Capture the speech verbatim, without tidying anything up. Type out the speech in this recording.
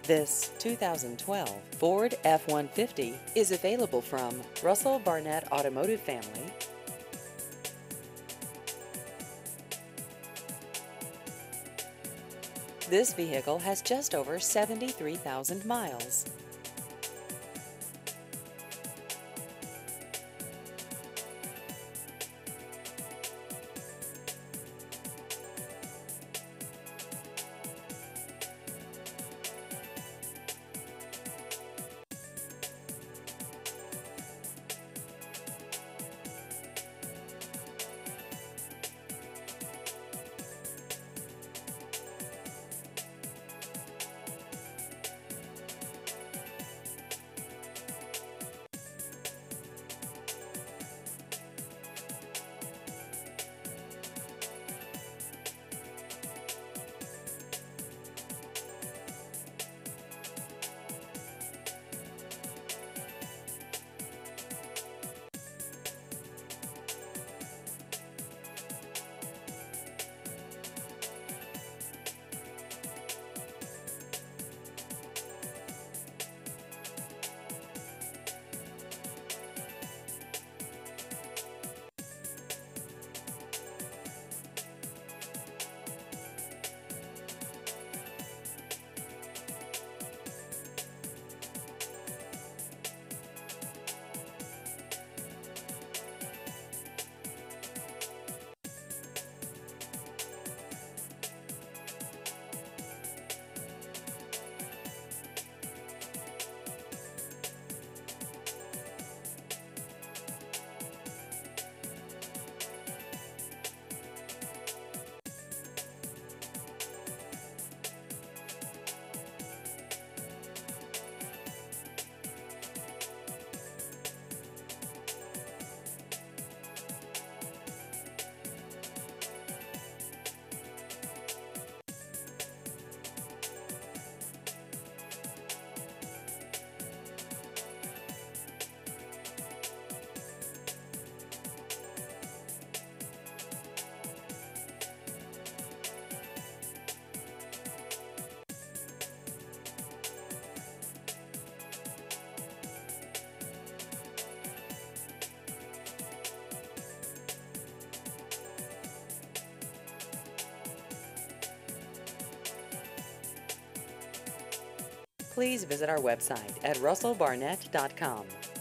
This two thousand twelve Ford F one fifty is available from Russell Barnett Automotive Family. This vehicle has just over seventy-three thousand miles. Please visit our website at russell barnett dot com.